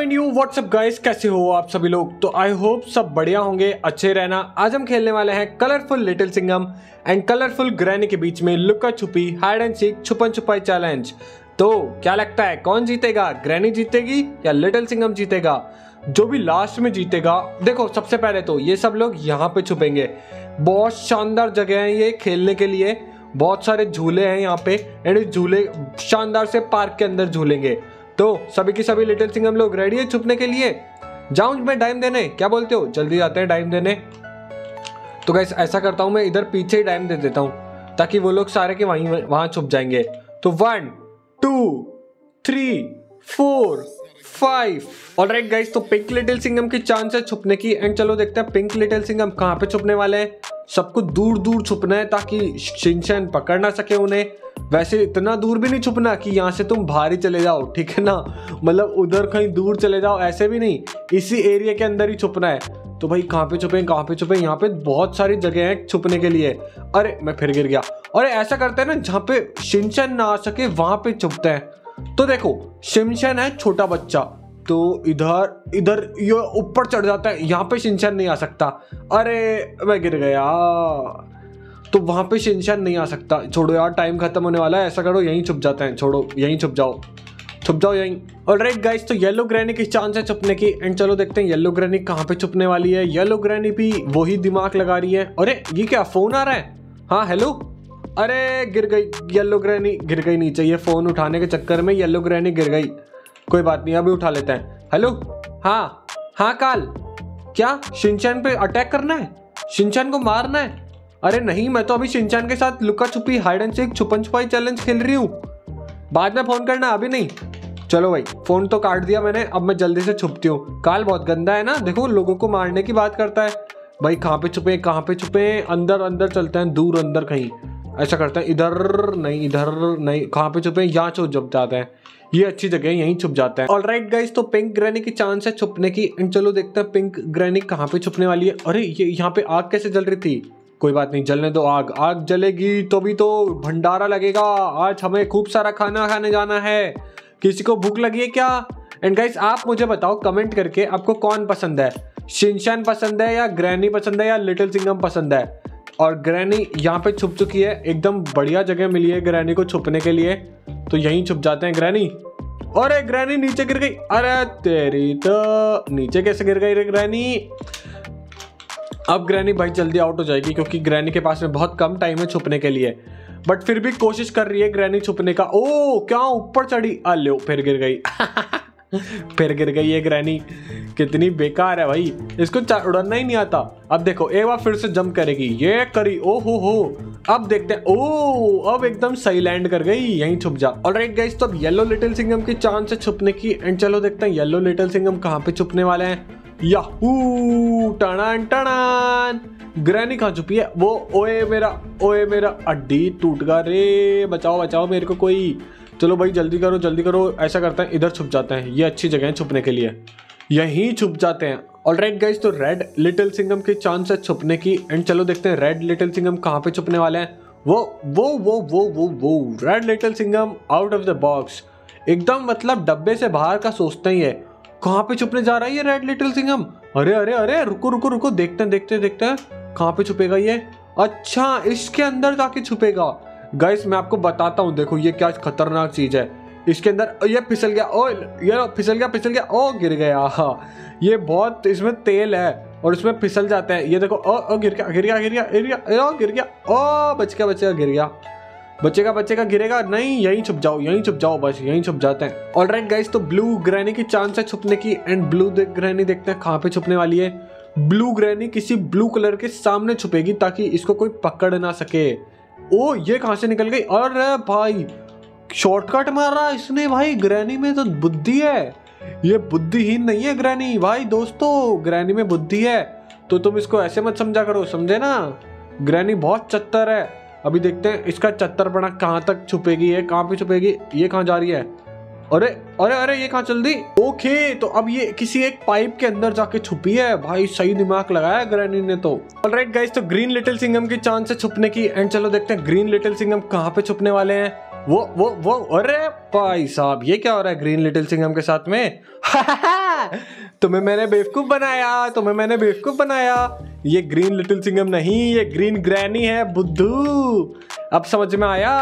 And you WhatsApp guys, कैसे हो आप सभी लोग। तो आई होप सब बढ़िया होंगे, अच्छे रहना। आज हम खेलने वाले हैं colourful little Singham and colourful granny के बीच में लुका छुपी हाइड एंड सीक छुपन छुपाई चैलेंज। तो क्या लगता है कौन जीतेगा, ग्रैनी जीतेगी या लिटिल सिंघम जीतेगा? जो भी लास्ट में जीतेगा, देखो सबसे पहले तो ये सब लोग यहाँ पे छुपेंगे। बहुत शानदार जगह है ये खेलने के लिए, बहुत सारे झूले हैं यहाँ पे एंड इस झूले शानदार से पार्क के अंदर झूलेंगे। तो सभी की सभी लिटिल सिंघम लोग रेडी है छुपने के लिए? जाऊं मैं डाइम देने, क्या बोलते हो? जल्दी जाते हैं डाइम देने। तो गाइस ऐसा करता हूं, मैं इधर पीछे ही डाइम दे देता हूं ताकि वो लोग सारे के वहां छुप जाएंगे। तो 1 2 3 4 5। ऑलराइट गाइस, तो पिंक लिटिल सिंघम की चांस है छुपने की एंड चलो देखते हैं पिंक लिटिल सिंघम कहाँ पे छुपने वाले हैं। सबको दूर दूर छुपना है ताकि शिनचैन पकड़ ना सके उन्हें। वैसे इतना दूर भी नहीं छुपना कि यहाँ से तुम बाहर ही चले जाओ, ठीक है ना? मतलब उधर कहीं दूर चले जाओ ऐसे भी नहीं, इसी एरिया के अंदर ही छुपना है। तो भाई कहाँ पे छुपे, कहाँ पे छुपे? यहाँ पे बहुत सारी जगह है छुपने के लिए। अरे मैं फिर गिर गया। और ऐसा करते हैं ना, जहाँ पे शिनचैन ना आ सके वहां पे छुपते हैं। तो देखो शिनचैन है छोटा बच्चा, तो इधर इधर ये ऊपर चढ़ जाता है, यहाँ पे शिनचैन नहीं आ सकता। अरे मैं गिर गया, तो वहां पे शिनचैन नहीं आ सकता। छोड़ो यार, टाइम खत्म होने वाला है। ऐसा करो यहीं छुप जाते हैं, छोड़ो यहीं छुप जाओ यहीं। ऑलराइट गाइस, तो येलो ग्रैनी की चांस है छुपने की एंड चलो देखते हैं येलो ग्रैनी कहाँ पे छुपने वाली है। येलो ग्रैनी भी वही दिमाग लगा रही है। अरे ये क्या, फोन आ रहा है? हाँ हेलो। अरे गिर गई येलो ग्रैनी, गिर गई नीचे। ये फोन उठाने के चक्कर में येलो ग्रैनी गिर गई। कोई बात नहीं, अभी उठा लेते हैं। हेलो, हाँ काल, क्या शिनचैन पे अटैक करना है? शिनचैन को मारना है? अरे नहीं, मैं तो अभी शिनचैन के साथ लुका छुपी हाइड एंड सीक छुपन छुपाई चैलेंज खेल रही हूँ। बाद में फोन करना, अभी नहीं। चलो भाई, फोन तो काट दिया मैंने, अब मैं जल्दी से छुपती हूँ। काल बहुत गंदा है ना, देखो लोगों को मारने की बात करता है। भाई कहाँ पे छुपे, कहाँ पे छुपे? अंदर अंदर चलते हैं, दूर अंदर कहीं। ऐसा करते हैं, इधर नहीं, कहाँ पे छुपे? यहाँ छुप जाते हैं, ये अच्छी जगह है, यहीं छुप जाते हैं। ऑलराइट गाइस, तो पिंक ग्रैनी की चांस है छुपने की एंड चलो देखते हैं पिंक ग्रैनी कहाँ पे छुपने वाली है। अरे ये यहाँ पे आग कैसे जल रही थी? कोई बात नहीं, जलने दो। आग जलेगी तो भी तो भंडारा लगेगा। आज हमें खूब सारा खाना खाने जाना है। किसी को भूख लगी है क्या? एंड गाइस आप मुझे बताओ कमेंट करके, आपको कौन पसंद है? शिनचैन पसंद है या ग्रैनी पसंद है या लिटिल सिंघम पसंद है? और ग्रैनी यहाँ पे छुप चुकी है, एकदम बढ़िया जगह मिली है ग्रैनी को छुपने के लिए, तो यहीं छुप जाते हैं ग्रैनी। अरे ग्रैनी नीचे गिर गई। अरे तेरी तो, नीचे कैसे गिर गई रे ग्रैनी? अब ग्रैनी भाई जल्दी आउट हो जाएगी क्योंकि ग्रैनी के पास में बहुत कम टाइम है छुपने के लिए, बट फिर भी कोशिश कर रही है ग्रैनी छुपने का। ओ क्या ऊपर चढ़ी, लो फिर गिर गई। फिर गिर गई ये ग्रैनी, कितनी बेकार है भाई, इसको उड़ना ही नहीं आता। अब देखो एक बार फिर से जंप करेगी, ये करी, ओ हो। अब देखते हैं, ओ अब एकदम सही लैंड कर गई, यहीं छुप जा। ऑलराइट गाइस, तो अब येलो लिटिल सिंघम की चांस है छुपने की एंड चलो देखते हैं येलो लिटिल सिंघम कहाँ पे छुपने वाले हैं। याहू, टनान ग्रैनी कहाँ छुपी है वो? ओए मेरा अड्डी टूट गया रे, बचाओ मेरे को कोई। चलो भाई जल्दी करो। ऐसा करते हैं, इधर छुप जाते हैं, ये अच्छी जगह है छुपने के लिए, यहीं छुप जाते हैं। ऑलराइट गाइस, तो रेड लिटिल सिंघम की चांस है छुपने की एंड चलो देखते हैं रेड लिटिल सिंघम कहाँ पे छुपने वाले हैं। वो red little Singham out of the box, एकदम मतलब डब्बे से बाहर का सोचते ही है। कहाँ पे छुपने जा रहा है ये रेड लिटिल सिंघम? अरे रुको, देखते हैं कहाँ पे छुपेगा ये। अच्छा इसके अंदर जाके छुपेगा। गाइस मैं आपको बताता हूँ, देखो ये क्या खतरनाक चीज है इसके अंदर। ये फिसल गया, ओ ये फिसल गया, ओ गिर गया। हाँ ये बहुत, इसमें तेल है और इसमें फिसल जाता है। ये देखो, ओ गिर गया, ओ बचेगा, गिर गया। बचेगा, गिरेगा नहीं। यहीं छुप जाओ, बस यहीं छुप जाते हैं। ऑलराइट गाइस, तो ब्लू ग्रैनी की चांस है छुपने की एंड ब्लू ग्रैनी देखते हैं कहाँ पे छुपने वाली है। ब्लू ग्रैनी किसी ब्लू कलर के सामने छुपेगी ताकि इसको कोई पकड़ ना सके। ओ ये कहाँ से निकल गई? अरे भाई शॉर्टकट मार रहा इसने भाई, ग्रैनी में तो बुद्धि है, ये बुद्धिहीन नहीं है ग्रैनी भाई। दोस्तों ग्रैनी में बुद्धि है, तो तुम इसको ऐसे मत समझा करो, समझे ना? ग्रैनी बहुत चत्तर है। अभी देखते हैं इसका चत्तरपना कहाँ तक छुपेगी, है कहाँ पे छुपेगी, ये कहाँ जा रही है? अरे ये कहाँ चल दी? ओके, तो अब ये किसी एक पाइप के अंदर जाके छुपी है। भाई सही दिमाग लगाया ग्रैनी ने तो। ऑलराइट गाइस, तो ग्रीन लिटिल सिंघम की चांस है छुपने की एंड चलो देखते हैं ग्रीन लिटिल सिंघम कहाँ पे छुपने वाले हैं। वो अरे भाई साहब, ये क्या हो रहा है ग्रीन लिटिल सिंघम के साथ में? तुम्हें मैंने बेवकूफ बनाया। ये ग्रीन लिटिल सिंघम नहीं, ये ग्रीन ग्रैनी है बुद्धू। अब समझ में आया?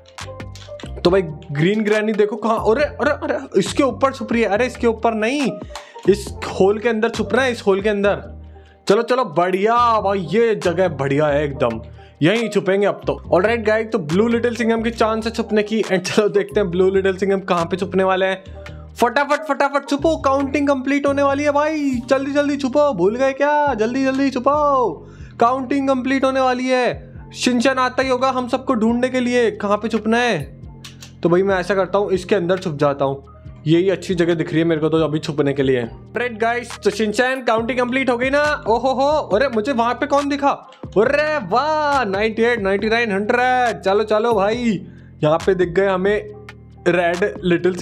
तो भाई ग्रीन ग्रैनी देखो कहाँ, अरे अरे अरे इसके ऊपर छुप रही है। अरे इसके ऊपर नहीं, इस होल के अंदर छुपना है, इस होल के अंदर। चलो चलो बढ़िया भाई, ये जगह बढ़िया है एकदम, यहीं छुपेंगे अब तो। ऑलराइट गाइस, तो ब्लू लिटिल सिंघम की चांस है छुपने की। एंड चलो देखते हैं ब्लू लिटिल सिंघम कहाँ पे छुपने वाले हैं। फटाफट छुपो, काउंटिंग कंप्लीट होने वाली है भाई। जल्दी जल्दी छुपो, भूल गए क्या? जल्दी जल्दी छुपो, काउंटिंग कंप्लीट होने वाली है। शिनचैन आता ही होगा हम सबको ढूंढने के लिए कहाँ पे छुपना है। तो भाई मैं ऐसा करता हूँ, इसके अंदर छुप जाता हूँ, यही अच्छी जगह दिख रही है मेरे को तो अभी छुपने के लिए। राइट गाइस, तो शिनचैन काउंटिंग कंप्लीट हो गई ना? ओहो हो, अरे मुझे वहां पे कौन दिखा? अरे वाह, 98, 99, 100। चलो चलो भाई, यहाँ पे दिख गए हमें red little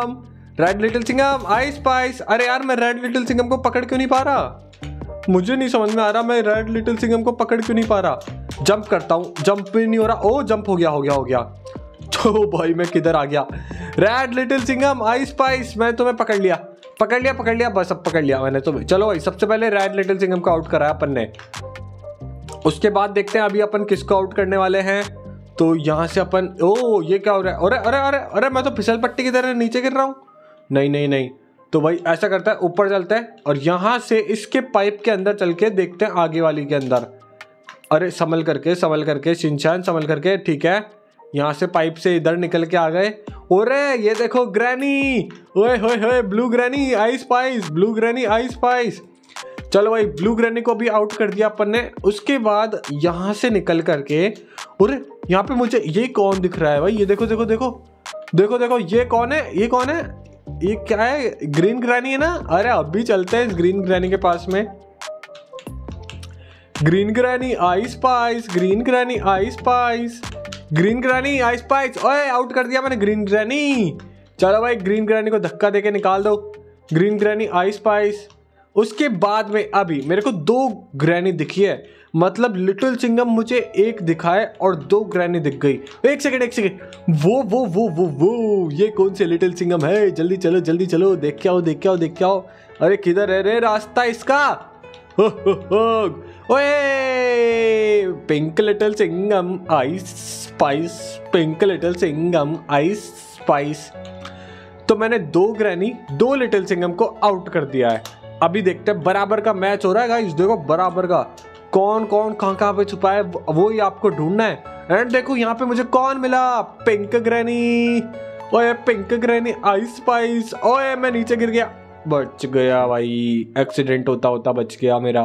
Singham, I spies. अरे यार, मैं रेड लिटिल सिंघम को पकड़ क्यों नहीं पा रहा? मुझे नहीं समझ में आ रहा, मैं रेड लिटिल सिंघम को पकड़ क्यों नहीं पा रहा। जंप करता हूँ, जंप भी नहीं हो रहा। ओ जंप हो गया। तो भाई मैं किधर आ गया? Red little Singham, I spies, मैं तुम्हें पकड़ लिया। बस अब पकड़ लिया मैंने तो। चलो भाई, सबसे पहले रेड लिटिल सिंघम को आउट कराया अपन ने। उसके बाद देखते हैं अभी अपन किसको आउट करने वाले हैं। तो यहाँ से अपन, ओ ये क्या हो रहा है? अरे अरे अरे अरे, मैं तो फिसल पट्टी की तरह नीचे गिर रहा हूँ। नहीं। तो भाई ऐसा करता है, ऊपर चलते हैं और यहाँ से इसके पाइप के अंदर चल के देखते हैं आगे वाली के अंदर। अरे संभल करके शिनचैन, संभल करके, ठीक है। यहाँ से पाइप से इधर निकल के आ गए। अरे ये देखो ग्रैनी, ओए होए ब्लू ग्रैनी आई स्पाइस। चलो भाई, ब्लू ग्रैनी को भी आउट कर दिया अपन ने। उसके बाद यहाँ से निकल करके, अरे यहाँ पे मुझे ये कौन दिख रहा है भाई? ये देखो, ये कौन है? ये क्या है? ग्रीन ग्रैनी है ना? अरे अभी चलते हैं इस ग्रीन ग्रैनी के पास में। Green granny I spies. ओए आउट कर दिया मैंने ग्रीन ग्रैनी। चलो भाई, ग्रीन ग्रैनी को धक्का देके निकाल दो। Green granny I spies. उसके बाद में अभी मेरे को 2 ग्रैनी दिखी है, मतलब लिटिल सिंघम मुझे एक दिखा है और 2 ग्रैनी दिख गई। एक सेकंड, वो ये कौन से लिटिल सिंघम है? जल्दी चलो, देख के आओ। अरे किधर है रे रास्ता इसका? ओए pink little Singham I spies. तो मैंने 2 ग्रैनी 2 लिटिल सिंघम को आउट कर दिया है। अभी देखते हैं, बराबर का मैच हो रहा है गाइस। देखो बराबर का, कौन कहाँ पे छुपा है वो ही आपको ढूंढना है। एंड देखो यहाँ पे मुझे कौन मिला? Pink granny. ओए पिंक ग्रैनी आई स्पाइस। ओए मैं नीचे गिर गया, बच गया भाई, एक्सीडेंट होता बच गया मेरा।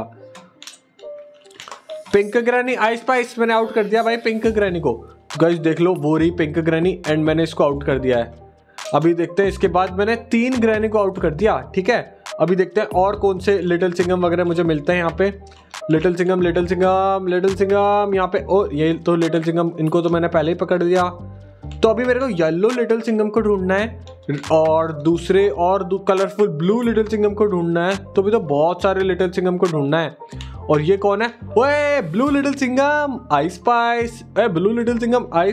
पिंक ग्रैनी आई स्पाइस मैंने आउट कर दिया भाई पिंक ग्रैनी को। गाइस देख लो, वो रही पिंक ग्रैनी एंड मैंने इसको आउट कर दिया है। अभी देखते हैं, इसके बाद मैंने 3 ग्रैनी को आउट कर दिया, ठीक है। अभी देखते हैं और कौन से लिटिल सिंघम वगैरह मुझे मिलते हैं यहाँ पे। लिटिल सिंघम यहाँ पे। ओ ये तो लिटिल सिंघम, इनको तो मैंने पहले ही पकड़ दिया। तो अभी मेरे को येलो लिटिल सिंघम को ढूंढना है और दूसरे और कलरफुल ब्लू लिटिल सिंघम को ढूंढना है। तो अभी तो बहुत सारे लिटिल सिंघम को ढूंढना है। और ये कौन है? ओए blue little Singham I spies. Blue little Singham I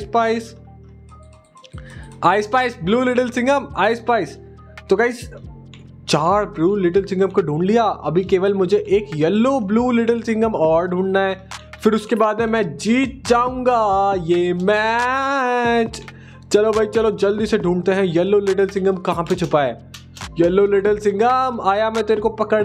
spies, blue little Singham I spies. तो गाइस 4 ब्लू लिटिल सिंघम को ढूंढ लिया। अभी केवल मुझे एक येलो ब्लू लिटिल सिंघम और ढूंढना है, फिर उसके बाद में मैं जीत जाऊंगा ये मैच। चलो भाई चलो, जल्दी से ढूंढते हैं येलो लिटिल सिंघम कहाँ पे छुपा है। येलो लिटिल सिंघम आया मैं तेरे को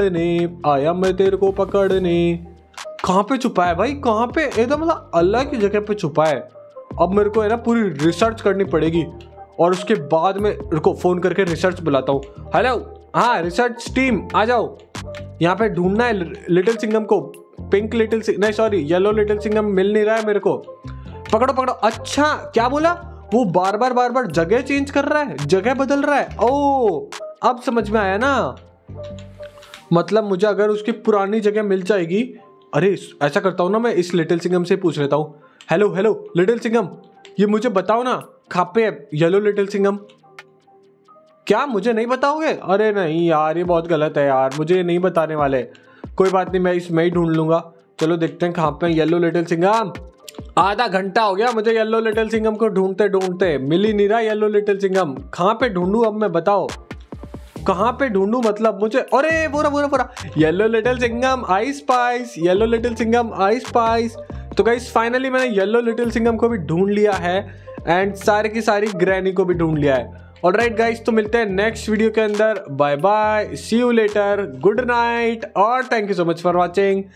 पकड़ने। कहाँ पे छुपा है भाई? कहाँ पे? एकदम मतलब अलग ही जगह पे छुपा है। अब मेरे को है ना पूरी रिसर्च करनी पड़ेगी और उसके बाद में रुको, फोन करके रिसर्च बुलाता हूँ। हेलो, हाँ रिसर्च टीम आ जाओ, यहाँ पे ढूंढना है लिटिल सिंघम को। पिंक लिटिल नहीं सॉरी येलो लिटिल सिंघम मिल नहीं रहा है मेरे को। पकड़ो। अच्छा क्या बोला? वो बार बार जगह चेंज कर रहा है, जगह बदल रहा है। ओ अब समझ में आया ना, मतलब मुझे अगर उसकी पुरानी जगह मिल जाएगी। अरे ऐसा करता हूँ ना, मैं इस लिटिल सिंघम से पूछ लेता हूँ। हेलो लिटिल सिंघम, ये मुझे बताओ ना कहाँ पे है येलो लिटिल सिंघम? क्या मुझे नहीं बताओगे? अरे नहीं यार, ये बहुत गलत है यार, मुझे नहीं बताने वाले। कोई बात नहीं, मैं इसमें ही ढूंढ लूंगा। चलो देखते हैं कहाँ पे येलो लिटिल सिंघम। आधा घंटा हो गया मुझे येलो लिटिल सिंघम को ढूंढते ढूंढते, मिल ही नहीं रहा येलो लिटिल सिंघम। कहाँ पे ढूंढूं अब मैं, बताओ कहाँ पे ढूंढूं, मतलब मुझे, अरे बोरा yellow little Singham I spies, yellow little Singham I spies. तो गाइस फाइनली मैंने येलो लिटिल सिंघम को भी ढूंढ लिया है एंड सारे की सारी ग्रैनी को भी ढूंढ लिया है। ऑलराइट गाइस, तो मिलते हैं नेक्स्ट वीडियो के अंदर। Bye bye, see you later, good night और thank you so much for watching.